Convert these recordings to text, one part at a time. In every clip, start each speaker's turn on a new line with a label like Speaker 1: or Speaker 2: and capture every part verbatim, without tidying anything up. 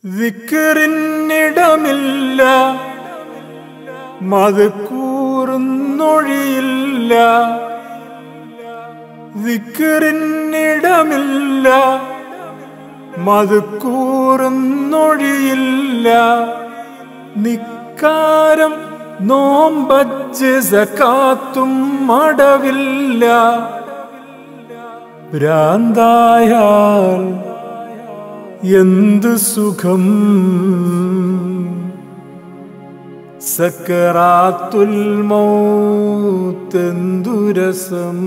Speaker 1: ദിക്റിനിടമില്ല, മദ്കൂറിനൊഴിയില്ല. ദിക്റിനിടമില്ല, മദ്കൂറിനൊഴിയില്ല. നിക്കാരം നോമ്പജ്ജ് സകാത്തും മടവില്ല. ഭ്രാന്തായാൽ എന്ത് സുഖം, സക്കറാത്തുൽ മൗത്ത് എന്തു രസം.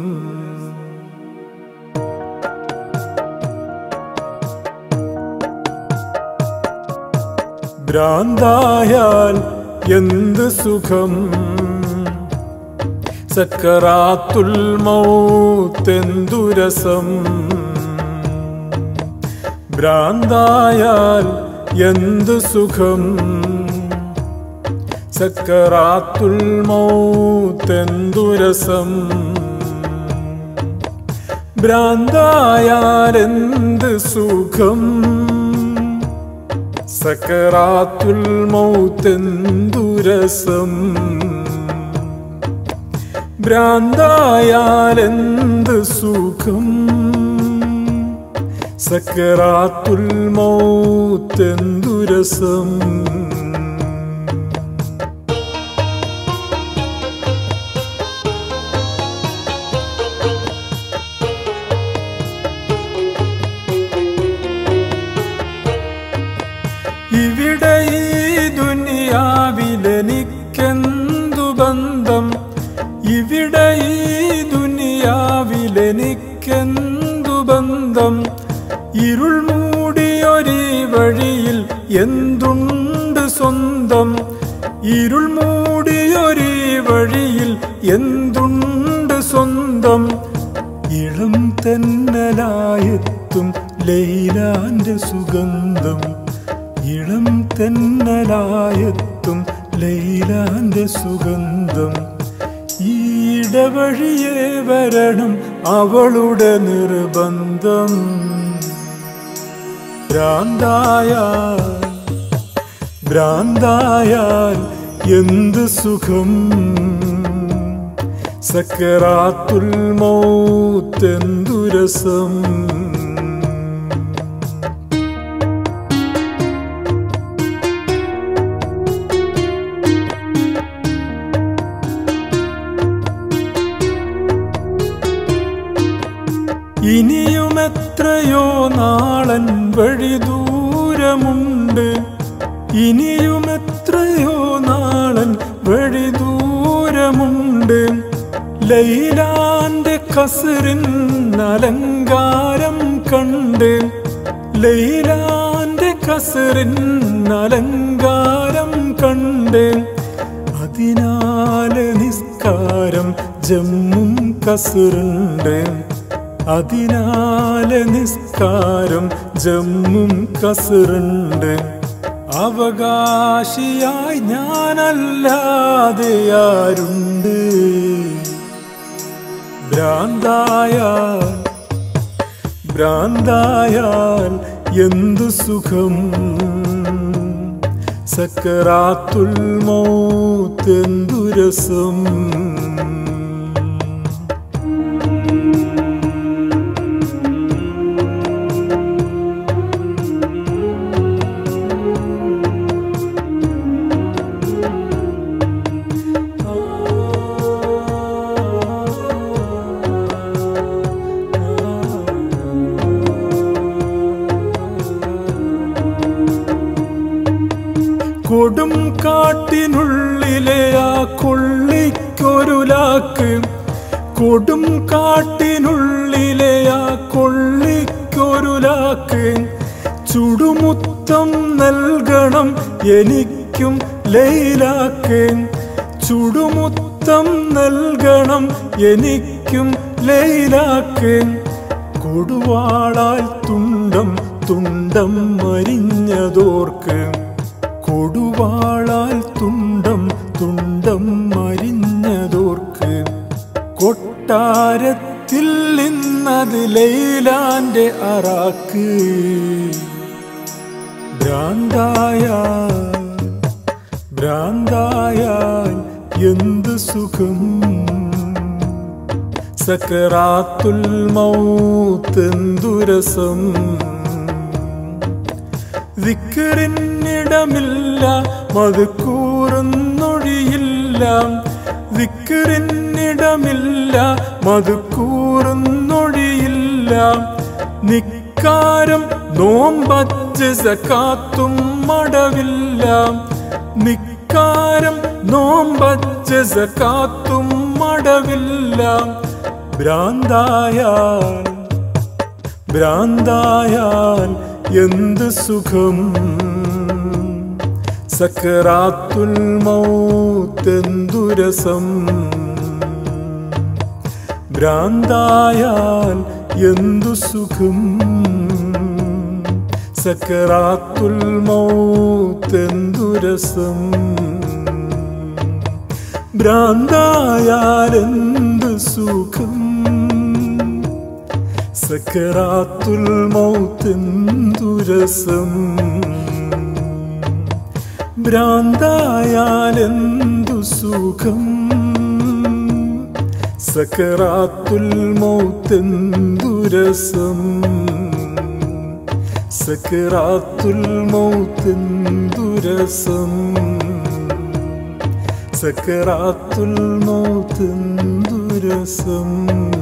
Speaker 1: ഭ്രാന്തായാൽ എന്ത് സുഖം, സക്കറാത്തുൽ മൗത്ത് എന്തു രസം. ഭ്രാന്തായാൽ എന്ത് സുഖം, സക്കറാത്തുൽ മൗത്ത് എന്തു രസം. ഭ്രാന്തായാൽ എന്ത് സുഖം, സക്കറാത്തുൽ മൗത്ത് എന്തു രസം. ഭ്രാന്തായാൽ എന്ത് സുഖം, സക്കറാത്തുൽ മൗത്ത് എന്തു രസം. ഇവിടെ ഈ ദുനിയാവിലെനിക്കെന്തു ബന്ധം, ഇവിടെ ഈ ദുനിയാവിലെനിക്കെന്തു ബന്ധം. ഇരുൾ മൂടിയൊരീ വഴിയിൽ എന്തുണ്ട് സ്വന്തം, ഇരുൾ മൂടിയൊരീ വഴിയിൽ എന്തുണ്ട് സ്വന്തം. ഇളം തെന്നലായെത്തും ലൈലാന്റെ സുഗന്ധം, ഇളം തെന്നലായെത്തും ലൈലാന്റെ സുഗന്ധം. ഈടവഴിയേ വരണം അവളുടെ നിർബന്ധം. ഭ്രാന്തായാൽ ഭ്രാന്തായാൽ എന്ത് സുഖം, സക്കറാത്തുൽ മൗത്ത് എന്തു രസം. ഇനിയും എത്രയോ നാളൻ വഴി ദൂരമുണ്ട്, ഇനിയും എത്രയോ നാളൻ വഴി ദൂരമുണ്ട്. ലൈലാന്റെ ഖസ്റിൻ അലങ്കാരം കണ്ട്, ലൈലാന്റെ ഖസ്റിൻ അലങ്കാരം കണ്ട്. അതിനാല് നിസ്കാരം ജമ്മും ഖസ്റുണ്ട്, അതിനാല് നിസ്കാരം ജമ്മും ഖസ്റുണ്ട്. അവകാശിയായി ഞാനല്ലാതെ ആരുണ്ട്. ഭ്രാന്തായാൽ ഭ്രാന്തായാൽ എന്തു സുഖം, സക്കറാത്തുൽ മൗത്ത് എന്തു രസം. കൊടും കാട്ടിനുള്ളിലെ ആ കൊള്ളിക്കൊരു ലാക്ക്, കൊടും കാട്ടിനുള്ളിലെ ആ കൊള്ളിക്കൊരു ലാക്ക്. ചുടുമുത്തം നൽകണം എനിക്കും ലൈലാക്ക്, ചുടുമുത്തം നൽകണം എനിക്കും ലൈലാക്ക്. കൊടുവാളാൽ തുണ്ടം തുണ്ടം മരിഞ്ഞതോർക്ക്, കൊടുവാളാൽ തുണ്ടം തുണ്ടം മരിഞ്ഞതോർക്ക്. കൊട്ടാരത്തിൽ നിന്നത് ലൈലാന്റെ അറാക്ക്. ഭ്രാന്തായാൽ ഭ്രാന്തായാൽ എന്ത് സുഖം സക്കറാത്തുൽ മൗത്ത് എന്തുരസം ദിക്റിനിടമില്ല മദ്കൂറുന്നൊഴിയില്ല ദിക്റിനിടമില്ല മദ്കൂറുന്നൊഴിയില്ല നിക്കാരം നോമ്പച്ച് സകാത്തും മടവില്ല നിക്കാരം നോമ്പച്ച് സകാത്തും മടവില്ല ഭ്രാന്തായാൽ ഭ്രാന്തായാൽ എന്ത് സുഖം സക്കറാത്തുൽ മൗത്ത് എന്തുരസം ഭ്രാന്തായാൽ എന്തു സുഖം സക്കറാത്തുൽ മൗത്ത് എന്തുരസം ഭ്രാന്തായാൽ എന്ത് സുഖം സക്കറാത്തുൽ മൗത്ത് എന്തുരസം ഭ്രാന്തായാൽ എന്തു സുഖം സക്കറാത്തുൽ മൗത്ത് എന്തുരസം സക്കറാത്തുൽ മൗത്ത് എന്തുരസം സക്കറാത്തുൽ മൗത്ത് എന്തുരസം